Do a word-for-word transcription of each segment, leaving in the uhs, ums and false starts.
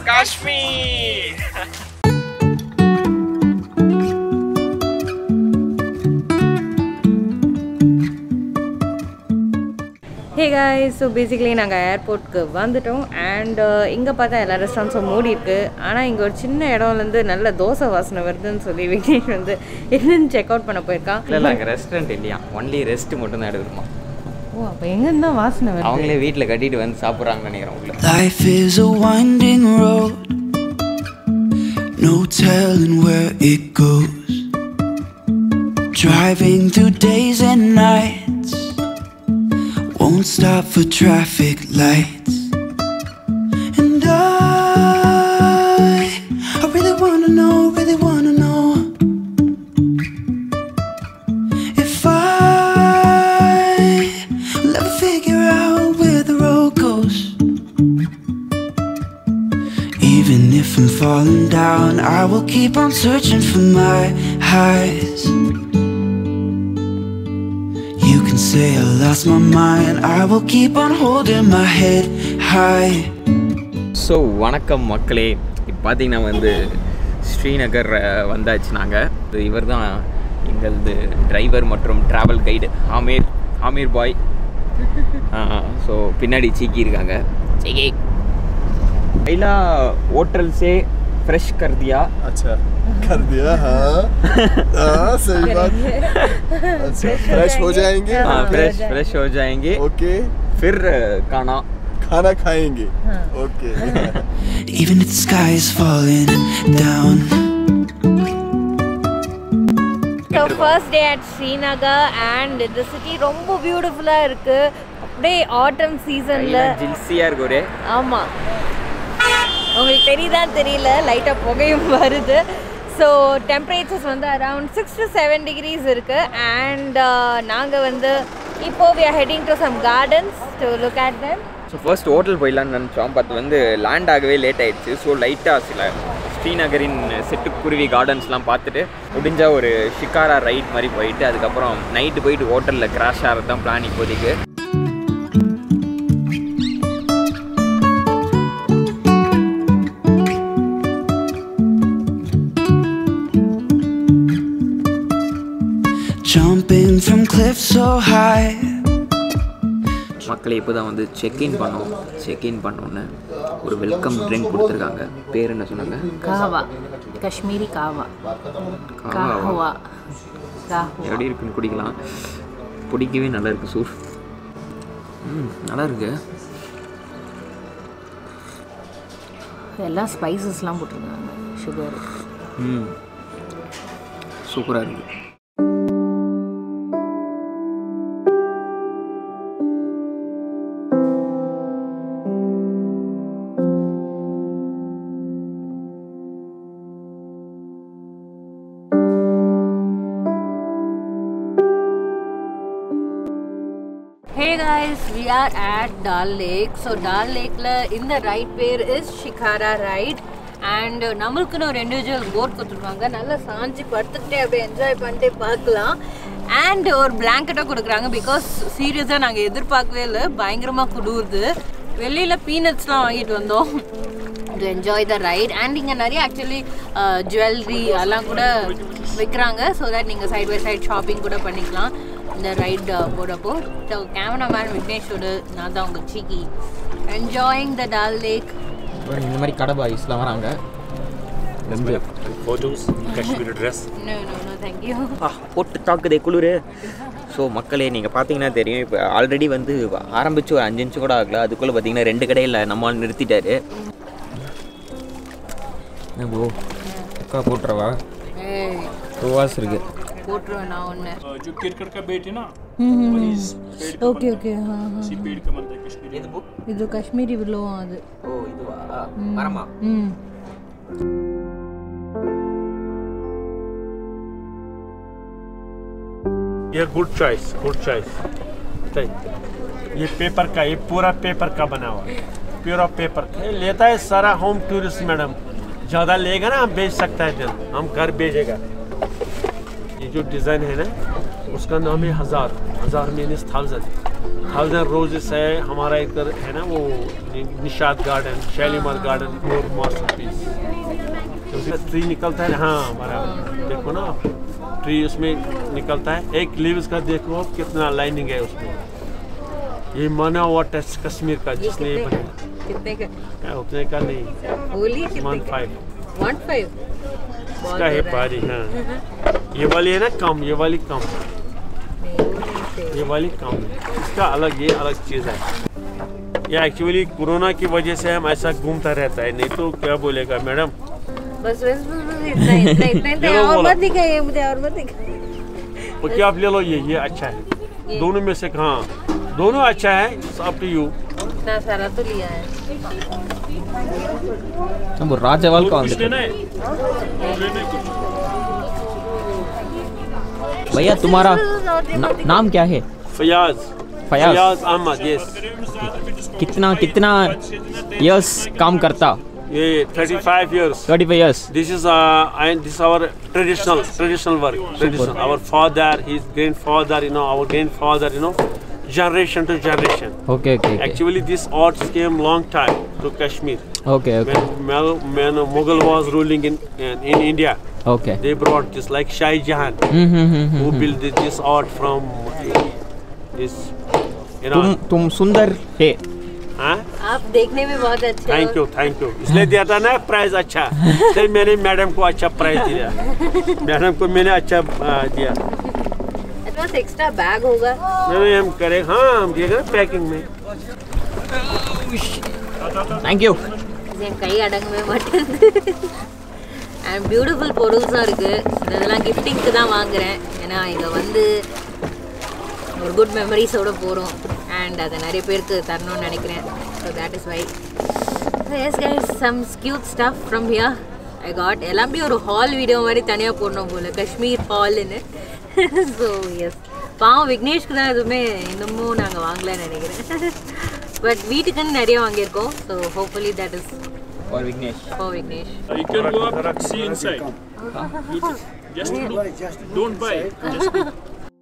Kashmir. Hey guys, so basically நாங்கள் ஏர்போர்ட்க்கு வந்துட்டோம் and இங்கே பார்த்தா எல்லா ரெஸ்டாரண்ட்ஸும் மூடி இருக்குது. ஆனால் இங்கே ஒரு சின்ன இடம்லேருந்து நல்ல தோசை வாசனை வருதுன்னு சொல்லி விக்னேஷ் வந்து என்னன்னு செக் அவுட் பண்ண போயிருக்கான். இல்லை அங்கே ரெஸ்டாரண்ட் இல்லையா, ஒன்லி ரெஸ்ட் மட்டும் தான் எடுக்கணுமா. ஓ அப்போ எங்கேருந்து தான் வாசனை வருது? அவங்களே வீட்டில் கட்டிட்டு வந்து சாப்பிட்றாங்கன்னு நினைக்கிறேன். உள்ள Life is a winding road, no telling where it goes, driving through days and nights, won't stop for traffic lights. And I, I really wanna know, really wanna know if I will ever figure out where the road goes. Even if I'm falling down, I will keep on searching for my highs. You can say I lost my mind, I will keep on holding my head high. So வணக்கம் மக்களே, இப்போ பார்த்தீங்கன்னா வந்து ஸ்ரீநகர் வந்தாச்சு. நாங்கள் இவர் தான் எங்களது டிரைவர் மற்றும் ட்ராவல் கைடு ஆமீர் ஆமீர் பாய். ஸோ பின்னாடி சீக்கி இருக்காங்க. சீக்கி पहला होटल से फ्रेश कर दिया. अच्छा कर दिया. हाँ हाँ सही बात. अच्छा फ्रेश हो जाएंगे. हाँ फ्रेश फ्रेश हो जाएंगे. ओके फिर खाना खाना खाएंगे. Okay. Even if the sky is falling down. So first day at Srinagar and the city ரொம்ப பியூட்டிஃபுல்லாக இருக்குது. அப்படியே ஆட்டம் சீசனில் ஜில்சியாக இருக்கு ஒரே. ஆமாம், உங்களுக்கு தெரியுதான் தெரியல, லைட்டாக புகையும் வருது. ஸோ டெம்பரேச்சர்ஸ் வந்து around six to seven degrees இருக்குது. அண்ட் நாங்கள் வந்து இப்போ we are heading to some gardens to look at them. So first hotel போயிடலான்னு நினச்சோம். பட் வந்து லேண்ட் ஆகவே லேட் ஆகிடுச்சு. ஸோ லைட்டாக சில ஸ்ரீநகரின் சிட்டுக்குருவி கார்டன்ஸ்லாம் பார்த்துட்டு முடிஞ்சால் ஒரு ஷிகாரா ரைட் மாதிரி போயிட்டு அதுக்கப்புறம் நைட்டு போயிட்டு ஹோட்டலில் கிராஷ் ஆகிறது தான் பிளான் இப்போதைக்கு. Jumping from cliffs so high. மக்களே இப்போ தான் வந்து செக்இன் பண்ணோம். செக்இன் பண்ணோன்னே ஒரு வெல்கம் ட்ரிங்க் கொடுத்துருக்காங்க. பேர் என்ன சொன்னாங்க? காவா, காஷ்மீரி காவா. காவா எப்படி இருக்குன்னு குடிக்கலாம். பிடிக்கவே நல்லா இருக்குது. சூப் ம் நல்லா இருக்கு. எல்லாம் ஸ்பைசஸ்லாம் போட்டிருக்காங்க, சுகர். ம் சூப்பராக இருக்குது. Hey guys, we are at Dal Lake. So Dal Lake la in the right pair is Shikara ride and நம்மளுக்குன்னு ஒரு இண்டிவிஜுவல் போட் கொடுத்துருக்காங்க. நல்லா சாஞ்சி படுத்துக்கிட்டே அப்படியே என்ஜாய் பண்ணிட்டே பார்க்கலாம். அண்ட் ஒரு பிளாங்கெட்டாக கொடுக்குறாங்க. பிகாஸ் சீரியஸாக நாங்கள் எதிர்பார்க்கவே இல்லை, பயங்கரமாக குளிருது. வெளியில் பீனட்ஸ்லாம் வாங்கிட்டு வந்தோம் to enjoy the ride. And இங்கே நிறைய ஆக்சுவலி ஜுவல்லரி அதெல்லாம் கூட விற்கிறாங்க. ஸோ தட் நீங்கள் சைட் பை சைட் ஷாப்பிங் கூட பண்ணிக்கலாம் இந்த ரைட் போகிறப்போ. ஸோ கேமராமேன் விக்னேஷோடு நான் தான் உங்கள் சீக்கி என்ஜாயிங் த டால் லேக். இந்த மாதிரி கடை பாய்ஸ்லாம் வராங்க. Photos, Kashmir dress. No no no thank you. ஆ போட்டு தாக்குதே குளிர். ஸோ மக்களே நீங்கள் பார்த்தீங்கன்னா தெரியும், இப்போ ஆல்ரெடி வந்து ஆரம்பித்து ஒரு அஞ்சு நிமிஷம் கூட ஆகல, அதுக்குள்ளே பார்த்தீங்கன்னா ரெண்டு கடையில் நம்மால் நிறுத்திட்டாரு. என்ன ப்ரோ அக்கா போட்டுறவா? ஏய் ரோவாஸ் இருக்கு போட்டுருவேன் நான் ஒன்று. जो किरकट का बेट है ना, ஓகே ஓகே. हाँ हाँ इसी पेड़ का बनता है कश्मीरी. இது புக். இது காஷ்மீரி வில்லோ அது. ஓ இதுவா மரமா? ம் ये गुड चॉइस, गुड चॉइस. ये पेपर का, ये पूरा पेपर का बना हुआ है, प्योर पेपर का. ये लेता है सारा होम टूरिस्ट मैडम. ज़्यादा लेगा ना, हम बेच सकता है जन, हम घर भेजेगा. ये जो डिज़ाइन है ना, उसका नाम है हज़ार. हज़ार मीन्स थाउजेंड. थाउजेंड रोजेस है हमारा इधर है ना वो निशाद गार्डन, शालीमार गार्डन और मास्टरपीस। तो उसमें ट्री निकलता है, हाँ हमारा देखो ना ट्री उसमें निकलता है। एक लीव्स का देखो कितना लाइनिंग है उसमें। ये माना हुआ टेस्ट कश्मीर का जिसने ये बनाया। कितने का? उतने का नहीं, बोली कितने वन का? फाइव वन फाइव इसका है भारी। हाँ ये वाली है ना कम, ये वाली कम, ये वाली कम है, इसका अलग, ये अलग चीज़ है। ये एक्चुअली कोरोना की वजह से हम ऐसा घूमता रहता है, नहीं तो क्या बोलेगा मैडम। बस बस बस बस इतना इतना इतना इतना ये लो और बोला। मत दिखाइए मुझे, और मत दिखाइए। ओके आप ले लो, ये ये अच्छा है, ये। दोनों में से हाँ दोनों अच्छा है, अप टू यू। इतना सारा तो लिया है। वो राजवाल का कुछ लेना है? लेना है कुछ? भैया तुम्हारा ना, नाम क्या है? फयाज फयाज। फयाज अहमद। यस। कितना कितना यस काम करता? ये thirty-five years. thirty-five years. This is uh, and this is our traditional traditional work. Traditional. Our father, his grandfather, you know, our grandfather, you know, generation to generation. Okay, okay, okay. Actually, this arts came long time to Kashmir. Okay, okay. When, Mel- when Mughal was ruling in, in in India, Okay. they brought this like Shah Jahan, hmm hmm hmm who hmm. built this, this art from this, you know. तुम तुम सुंदर है। हाँ? आप देखने में बहुत अच्छे हो। Thank you thank you. इसलिए दिया था ना प्राइज अच्छा, इसलिए मैंने मैडम को अच्छा प्राइज दिया। मैडम को मैंने अच्छा आ, दिया। बस एक्स्ट्रा बैग होगा। नहीं हम करें, हाँ हम दिएगा पैकिंग में। Thank you. என் கை அடங்கவே மாட்டேங்குது. அண்ட் பியூட்டிஃபுல் பொருள்ஸாக இருக்குது. இதெல்லாம் கிஃப்டிங்க்கு தான் வாங்குகிறேன். ஏன்னா இங்கே வந்து ஒரு குட் மெமரிஸோடு போகிறோம் அண்ட் அதை நிறைய பேருக்கு தரணும்னு நினைக்கிறேன். So that is why. So yes guys some cute stuff from here I got. எல்லாமே ஒரு ஹால் வீடியோ மாதிரி தனியாக போடணும் போல், காஷ்மீர் ஹால்னு. ஸோ எஸ் பாவம் விக்னேஷ்க்கு தான் எதுவுமே இன்னமும் நாங்கள் வாங்கலைன்னு நினைக்கிறேன். பட் வீட்டுக்குன்னு நிறைய வாங்கியிருக்கோம். So hopefully that is For Vignesh. For Vignesh. You can go up and see inside. You just look. Don't buy. Just look.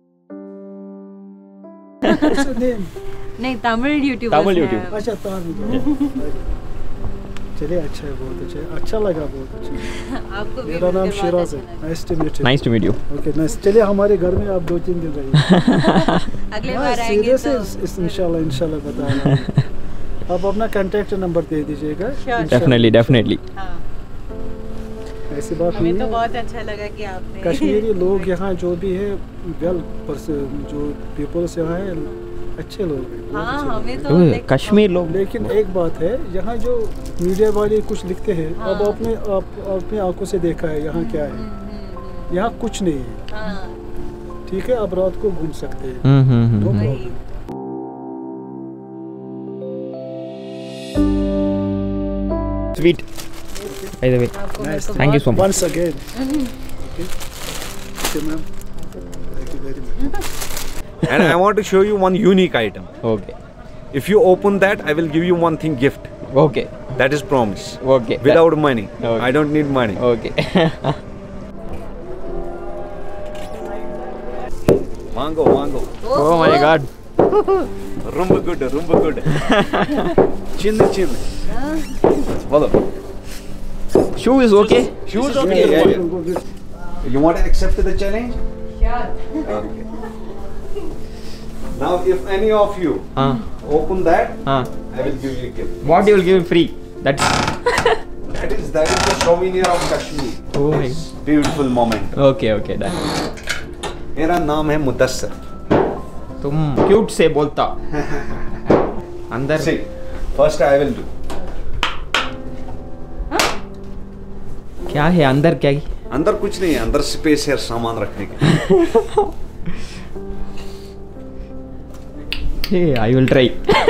What's your name? नहीं तमिल यूट्यूबर Tamil YouTube. अच्छा तामिल। चलिए अच्छा है, बहुत अच्छा है, अच्छा लगा, बहुत अच्छा। आपको भी मेरा नाम मिलकर बहुत शिराज है। अच्छा लगा। Nice to meet you. Nice to meet you. Okay nice. चलिए हमारे घर में आप दो तीन दिन रहिए। अगले बार आएंगे सीधे तो से इंशाल्लाह इंशाल्लाह बता रहा हूँ। आप अपना कांटेक्ट नंबर दे दीजिएगा। Sure. Definitely, definitely. हाँ, ऐसी बात नहीं हमें तो है। बहुत अच्छा लगा कि आपने कश्मीरी लोग यहाँ जो भी है वेल जो पीपल्स यहाँ है अच्छे लोग हैं, बहुत हाँ अच्छे लोग हमें हैं। तो ओए, like- कश्मीर लोग। लेकिन एक बात है, यहाँ जो मीडिया वाले कुछ लिखते हैं, अब हाँ। आपने आप अपनी आंखों से देखा है यहाँ क्या है। यहाँ कुछ नहीं है, हाँ ठीक है, आप रात को घूम सकते हैं, हम्म हम्म नो हम्म। वही। Sweet. By the way. आपको मेरे Nice. को Thank you so much. once again. Okay, okay ma'am, thank you very much. And I want to show you one unique item. Okay. If you open that, I will give you one thing gift. Okay. That is promise. Okay. Without money. Okay. I don't need money. Okay. Mango, mango. Oh my God. Rumba good, rumba good. Chin, chin. Follow. Shoe is okay. Shoes okay. Yeah, yeah. You want to accept the challenge? Sure. Okay. Now, if any of you Uh, open that, uh. I will give you a gift. What you will give free? That's. That is that is the souvenir of Kashmir. Oh my. This beautiful moment. Okay okay done. मेरा नाम है मुदस्सर. तुम cute से बोलता. अंदर. See, first I will do. क्या है अंदर क्या? अंदर कुछ नहीं है, अंदर स्पेस है सामान रखने के लिए. Hey, I will try.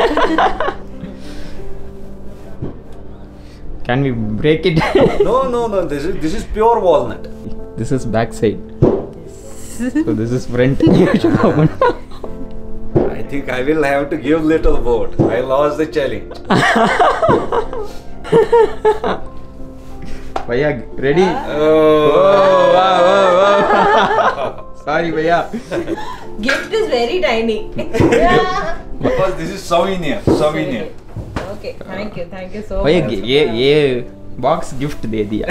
Can we break it? No, no, no. This is this is pure walnut. This is back side. So this is front. You should open. I think I will have to give little vote. I lost the challenge. भैया ready? Oh. Oh, wow, wow, wow. Sorry भैया. Gift is very tiny. Because this is souvenir. Souvenir. Okay, thank you, thank you so much. भैया ये ये box gift दे दिया.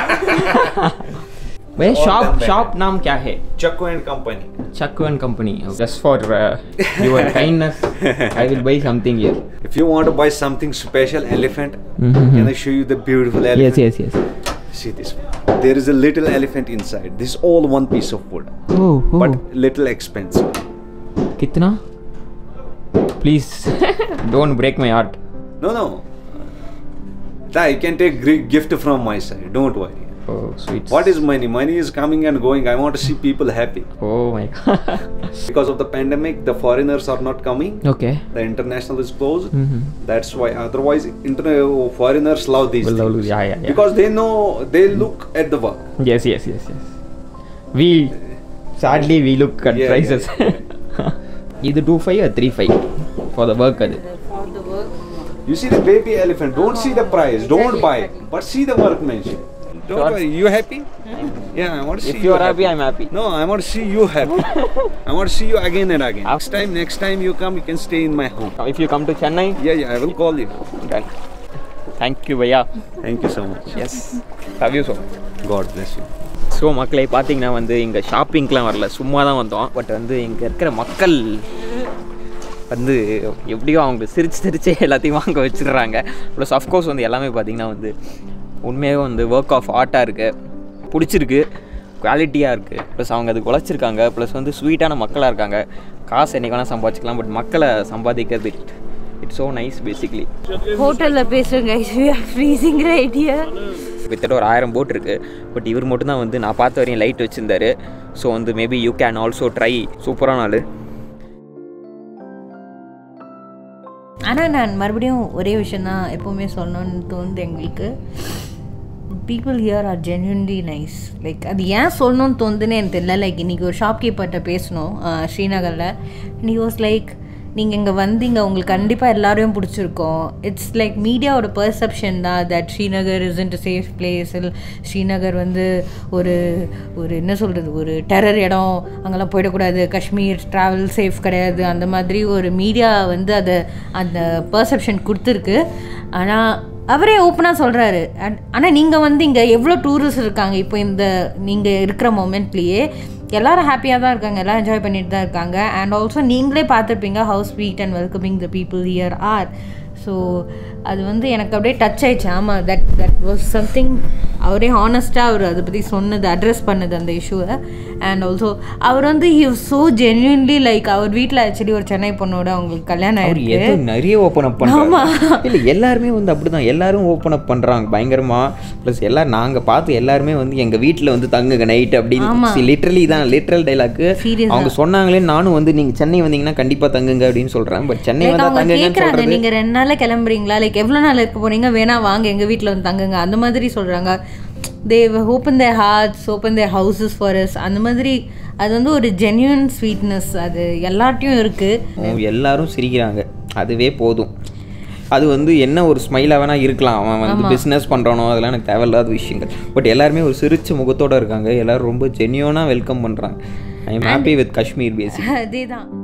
भैया shop shop नाम क्या है? Chakku and Company. Chakku and Company. Just for uh, your kindness, I will buy something here. If you want to buy something special, elephant, Mm-hmm. can I show you the beautiful elephant? Yes, yes, yes. See this one. There is a little elephant inside. This is all one piece of wood, Oh, oh. but little expensive. कितना? Please, don't break my heart. No, no. That you can take great gift from my side. Don't worry. Oh, sweet. What is money? Money is coming and going. I want to see people happy. Oh my God. Because of the pandemic, the foreigners are not coming. Okay. The international is closed. Mm-hmm. That's why. Otherwise, interna- foreigners love these Well, things. yeah, yeah, yeah. Because they know, they look at the work. Yes, yes, yes, yes. We sadly we look at Yeah, prices. yeah, Either two five or three five for the work. அது. For the work. You see the baby elephant. Don't see the price. Don't buy. But see the workmanship. Don't Sure. worry. You happy? Yeah, I want to see If you are happy, I'm happy. No, I want to see you happy. I want to see you again and again. Next time, next time you come, you can stay in my home. If you come to Chennai, Yeah, yeah, I will call you. then thank you, Bhaiya. Thank you so much. Yes, love you so much. God bless you. So மக்களை பார்த்தீங்கன்னா வந்து இங்கே ஷாப்பிங்க்கெலாம் வரல, சும்மா தான் வந்தோம். But வந்து இங்கே இருக்கிற மக்கள் வந்து எப்படியோ அவங்க சிரிச்சு சிரிச்சே எல்லாத்தையும் வாங்க வச்சிடுறாங்க. ப்ளஸ் அஃப்கோர்ஸ் வந்து எல்லாமே பார்த்திங்கன்னா வந்து உண்மையாகவே வந்து ஒர்க் ஆஃப் ஆர்ட்டாக இருக்குது, பிடிச்சிருக்கு, குவாலிட்டியாக இருக்குது. ப்ளஸ் அவங்க அதுக்கு உழைச்சிருக்காங்க. ப்ளஸ் வந்து ஸ்வீட்டான மக்களாக இருக்காங்க. காசு என்றைக்கு வேணால் சம்பாதிச்சிக்கலாம், பட் மக்களை சம்பாதிக்கிறது இட்ஸ் ஸோ நைஸ். பேசிக்லி ஹோட்டலில் பேசுகிறேன் guys, we are freezing right here. கிட்டத்தட்ட ஒரு ஆயிரம் போட் இருக்குது. பட் இவர் மட்டும்தான் வந்து நான் பார்த்த வரையும் லைட் வச்சுருந்தாரு. ஸோ வந்து maybe you can also try. சூப்பரான ஆள். ஆனால் நான் மறுபடியும் ஒரே விஷயம் தான் எப்போவுமே சொல்லணும்னு தோணுது எங்களுக்கு. People here are genuinely nice. Like அது ஏன் சொல்லணும்னு தோணுதுன்னு எனக்கு தெரியல. லைக் இன்றைக்கி ஒரு ஷாப்கீப்பர்கிட்ட பேசணும் ஸ்ரீநகரில். நீ வாஸ் லைக், நீங்கள் இங்கே வந்தீங்க, உங்களுக்கு கண்டிப்பாக எல்லாரையும் பிடிச்சிருக்கோம். இட்ஸ் லைக் மீடியாவோட பர்செப்ஷன் தான் that Srinagar isn't a safe place. Srinagar வந்து ஒரு ஒரு என்ன சொல்கிறது, ஒரு டெரர் இடம், அங்கெல்லாம் போயிடக்கூடாது, காஷ்மீர் ட்ராவல் சேஃப் கிடையாது, அந்த மாதிரி ஒரு மீடியா வந்து அதை அந்த பர்செப்ஷன் கொடுத்துருக்கு. ஆனால் அவரே ஓப்பனாக சொல்கிறாரு. அண்ட் ஆனால் நீங்கள் வந்து இங்கே எவ்வளோ டூரிஸ்ட் இருக்காங்க இப்போ இந்த நீங்கள் இருக்கிற மொமெண்ட்லேயே, எல்லோரும் ஹாப்பியாக தான் இருக்காங்க, எல்லாம் என்ஜாய் பண்ணிட்டு தான் இருக்காங்க. அண்ட் ஆல்சோ நீங்களே பார்த்துருப்பீங்க how sweet and welcoming the people here are. So அது வந்து எனக்கு அப்படியே டச் ஆயிடுச்சு. ஆமாம், தட் தட் வாஸ் சம்திங். அவரே ஹானஸ்ட்டாக அவர் அதை பற்றி சொன்னது, அட்ரஸ் பண்ணது அந்த இஷ்யூவை. அண்ட் ஆல்சோ அவர் வந்து he was so genuinely like, அவர் வீட்டில் ஆக்சுவலி ஒரு சென்னை பொண்ணோட அவங்களுக்கு கல்யாணம் ஆயிருக்கு. நிறைய ஓப்பன் அப் பண்ணுறாங்க. இல்லை எல்லாருமே வந்து அப்படி தான், எல்லாரும் ஓப்பன் அப் பண்ணுறாங்க பயங்கரமாக. ப்ளஸ் எல்லோரும் நாங்கள் பார்த்து எல்லாருமே வந்து எங்கள் வீட்டில் வந்து தங்குங்க நைட் அப்படின்னு லிட்ரலி தான், லிட்ரல் டைலாக்கு அவங்க சொன்னாங்களே. நானும் வந்து நீங்கள் சென்னை வந்தீங்கன்னா கண்டிப்பாக தங்குங்க அப்படின்னு சொல்கிறேன். பட் சென்னை வந்தால் தங்குங்க. நீங்கள் ரெண்டு நாளில் கிளம்புறீங்களா, லைக் எவ்வளோ நாள் இருக்க போகிறீங்க, வேணா வாங்க எங்கள் வீட்டில் வந்து தங்குங்க, அந்த மாதிரி சொல்கிறாங்க. They open their hearts, open their houses for us. அந்த மாதிரி அது வந்து ஒரு ஜென்யூன் ஸ்வீட்னஸ், அது எல்லார்ட்டையும் இருக்குது. எல்லாரும் சிரிக்கிறாங்க, அதுவே போதும். அது வந்து என்ன ஒரு ஸ்மைலாக வேணால் இருக்கலாம், அவன் வந்து பிஸ்னஸ் பண்ணுறானோ அதெல்லாம் எனக்கு தேவையில்லாத விஷயங்கள். பட் எல்லாருமே ஒரு சிரிச்ச முகத்தோடு இருக்காங்க. எல்லோரும் ரொம்ப ஜென்யூனாக வெல்கம் பண்ணுறாங்க. I am happy with Kashmir basic. அதே தான்.